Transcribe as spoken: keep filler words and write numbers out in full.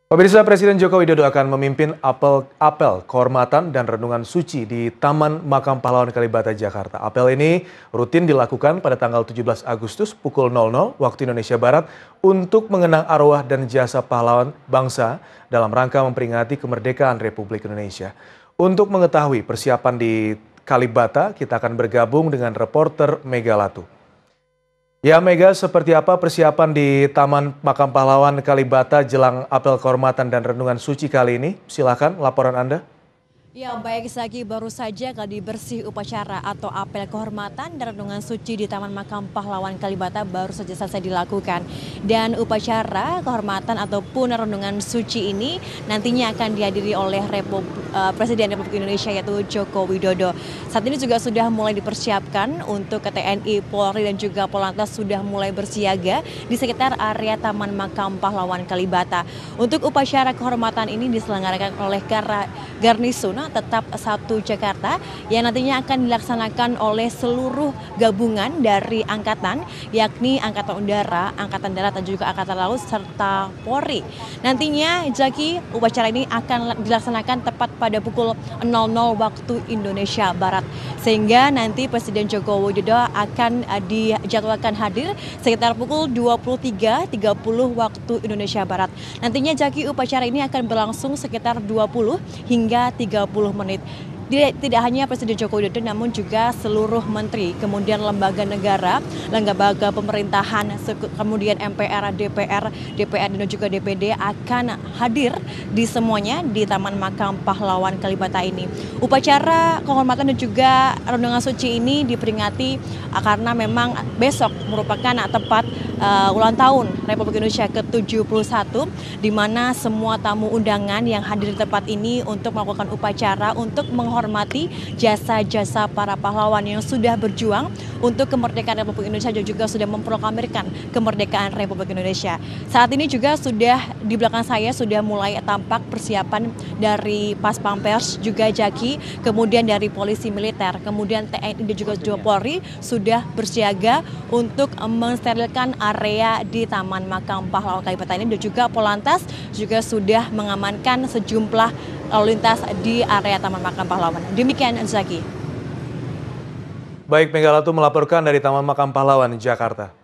Pemirsa, Presiden Joko Widodo akan memimpin apel, apel kehormatan dan renungan suci di Taman Makam Pahlawan Kalibata, Jakarta. Apel ini rutin dilakukan pada tanggal tujuh belas Agustus pukul nol nol waktu Indonesia Barat untuk mengenang arwah dan jasa pahlawan bangsa dalam rangka memperingati kemerdekaan Republik Indonesia. Untuk mengetahui persiapan di Kalibata, kita akan bergabung dengan reporter Mega Latu. Ya Mega, seperti apa persiapan di Taman Makam Pahlawan Kalibata jelang apel kehormatan dan renungan suci kali ini? Silakan laporan Anda. Ya baik Zaki, baru saja kali bersih upacara atau apel kehormatan dan renungan suci di Taman Makam Pahlawan Kalibata baru saja selesai dilakukan. Dan upacara kehormatan ataupun renungan suci ini nantinya akan dihadiri oleh Repub, uh, Presiden Republik Indonesia yaitu Joko Widodo. Saat ini juga sudah mulai dipersiapkan untuk T N I, Polri dan juga Polantas sudah mulai bersiaga di sekitar area Taman Makam Pahlawan Kalibata. Untuk upacara kehormatan ini diselenggarakan oleh Garnisun Tetap satu Jakarta yang nantinya akan dilaksanakan oleh seluruh gabungan dari angkatan, yakni Angkatan Udara, Angkatan Darat dan juga Angkatan Laut serta Polri. Nantinya Zaki, upacara ini akan dilaksanakan tepat pada pukul nol nol waktu Indonesia Barat. Sehingga nanti Presiden Joko Widodo akan dijadwalkan hadir sekitar pukul dua puluh tiga tiga puluh waktu Indonesia Barat. Nantinya Zaki, upacara ini akan berlangsung sekitar dua puluh hingga tiga puluh menit. Tidak hanya Presiden Joko Widodo namun juga seluruh menteri, kemudian lembaga negara, lembaga pemerintahan, kemudian M P R, D P R, D P R dan juga D P D akan hadir di semuanya di Taman Makam Pahlawan Kalibata ini. Upacara kehormatan dan juga renungan suci ini diperingati karena memang besok merupakan tepat uh, ulang tahun Republik Indonesia ke tujuh puluh satu, di mana semua tamu undangan yang hadir di tempat ini untuk melakukan upacara untuk menghormati menghormati jasa-jasa para pahlawan yang sudah berjuang untuk kemerdekaan Republik Indonesia dan juga sudah memproklamirkan kemerdekaan Republik Indonesia. Saat ini juga sudah di belakang saya sudah mulai tampak persiapan dari Pas Pampers juga Jaki, kemudian dari polisi militer, kemudian T N I dan juga Polri sudah bersiaga untuk mensterilkan area di Taman Makam Pahlawan Kalibata ini, dan juga Polantas juga sudah mengamankan sejumlah lalu lintas di area Taman Makam Pahlawan. Demikian Zaki. Baik, Mega Latu melaporkan dari Taman Makam Pahlawan, Jakarta.